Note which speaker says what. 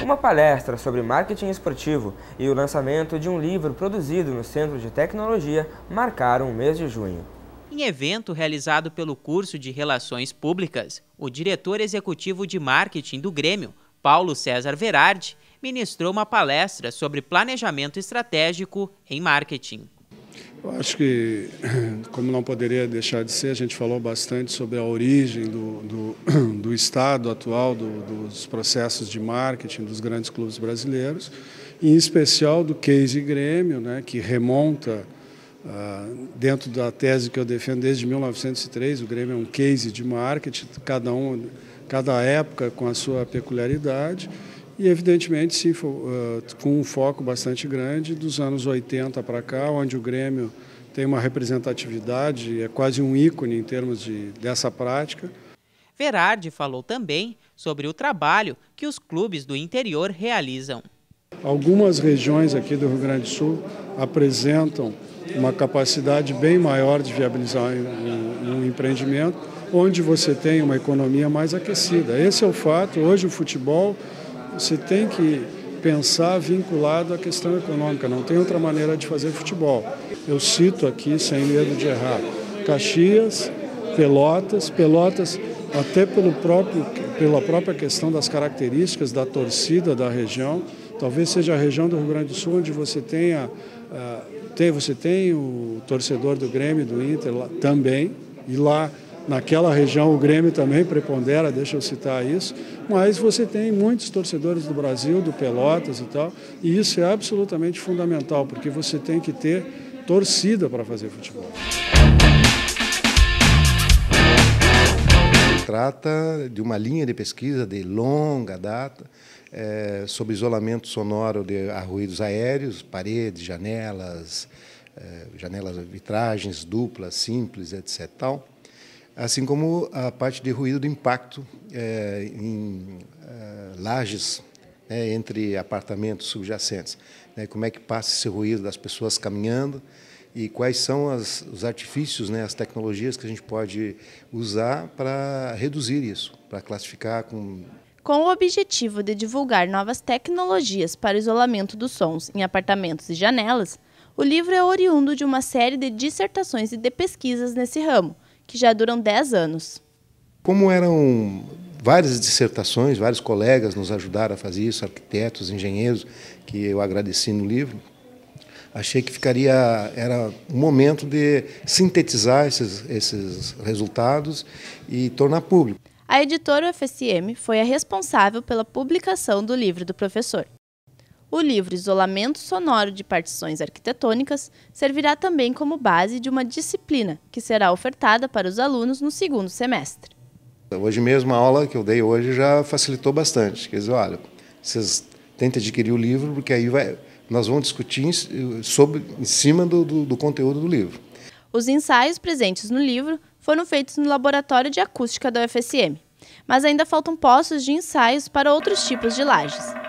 Speaker 1: Uma palestra sobre marketing esportivo e o lançamento de um livro produzido no Centro de Tecnologia marcaram o mês de junho.
Speaker 2: Em evento realizado pelo curso de Relações Públicas, o diretor executivo de marketing do Grêmio, Paulo César Verardi, ministrou uma palestra sobre planejamento estratégico em marketing.
Speaker 3: Eu acho que, como não poderia deixar de ser, a gente falou bastante sobre a origem do estado atual dos processos de marketing dos grandes clubes brasileiros, em especial do case Grêmio, né, que remonta, dentro da tese que eu defendo desde 1903, o Grêmio é um case de marketing, cada época com a sua peculiaridade. E, evidentemente, sim, com um foco bastante grande dos anos 80 para cá, onde o Grêmio tem uma representatividade, é quase um ícone em termos dessa prática.
Speaker 2: Verardi falou também sobre o trabalho que os clubes do interior realizam.
Speaker 3: Algumas regiões aqui do Rio Grande do Sul apresentam uma capacidade bem maior de viabilizar um empreendimento, onde você tem uma economia mais aquecida. Esse é o fato. Hoje o futebol, você tem que pensar vinculado à questão econômica, não tem outra maneira de fazer futebol. Eu cito aqui, sem medo de errar, Caxias, Pelotas até pela própria questão das características da torcida da região, talvez seja a região do Rio Grande do Sul onde você tem o torcedor do Grêmio e do Inter lá, também, e lá naquela região o Grêmio também prepondera, deixa eu citar isso, mas você tem muitos torcedores do Brasil, do Pelotas e tal, e isso é absolutamente fundamental, porque você tem que ter torcida para fazer futebol.
Speaker 4: Trata de uma linha de pesquisa de longa data sobre isolamento sonoro de ruídos aéreos, paredes, janelas, vitragens duplas, simples, etc. Tal. Assim como a parte de ruído do impacto em lajes, entre apartamentos subjacentes. Como é que passa esse ruído das pessoas caminhando e quais são os artifícios, as tecnologias que a gente pode usar para reduzir isso, para classificar com
Speaker 5: o objetivo de divulgar novas tecnologias para o isolamento dos sons em apartamentos e janelas, o livro é oriundo de uma série de dissertações e de pesquisas nesse ramo, que já duram 10 anos.
Speaker 4: Como eram várias dissertações, vários colegas nos ajudaram a fazer isso, arquitetos, engenheiros, que eu agradeci no livro, achei que era um momento de sintetizar esses resultados e tornar público.
Speaker 5: A editora UFSM foi a responsável pela publicação do livro do professor. O livro Isolamento Sonoro de Partições Arquitetônicas servirá também como base de uma disciplina que será ofertada para os alunos no segundo semestre.
Speaker 4: Hoje mesmo, a aula que eu dei hoje já facilitou bastante. Quer dizer, olha, vocês tentem adquirir o livro, porque aí nós vamos discutir em cima do conteúdo do livro.
Speaker 5: Os ensaios presentes no livro foram feitos no Laboratório de Acústica da UFSM, mas ainda faltam postos de ensaios para outros tipos de lajes.